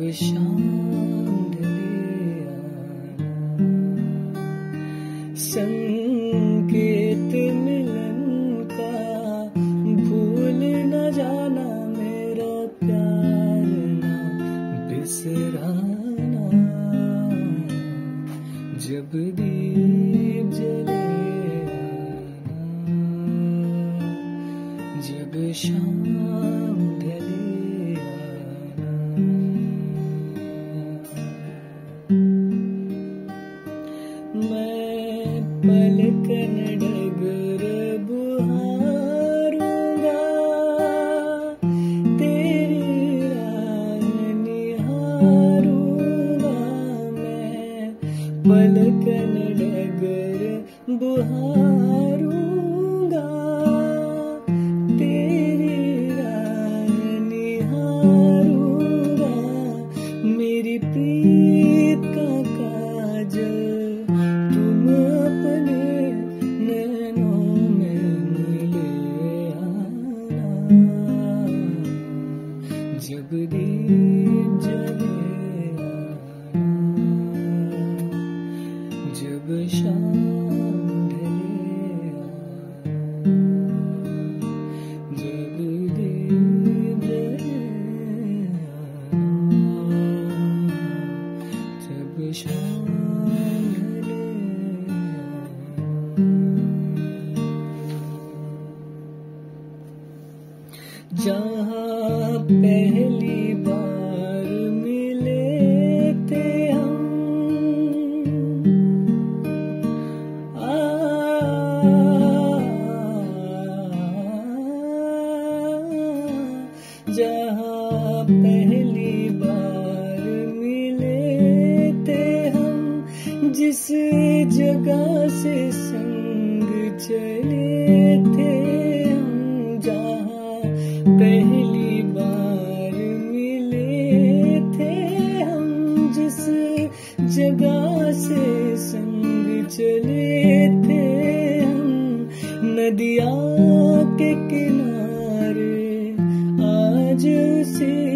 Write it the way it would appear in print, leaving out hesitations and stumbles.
शाम ढले आना, संकेत मिलन का भूल न जाना, मेरा प्यार ना बिसराना। जब दीप जले आना, जब शाम ढले आना। मैं पलकन डगर बुहारूंगा, तेरी राह निहारूंगा। मैं पलकन डगर बुहारूंगा, तेरी राह निहारूंगा। मेरी प्रीत का काजल तुम अपने नैनों में मिले आना। जब दीप जले आना, जब शाम ढले आना, जब दीप जले आना, जब शाम ढले आना। जहाँ पहली बार मिले थे हम, जहाँ पहली बार मिले थे हम, जिस जगह से संग चले थे हम। जहाँ पहली बार मिले थे हम, जिस जगह से संग चले थे हम। नदिया के किनारे आज उसे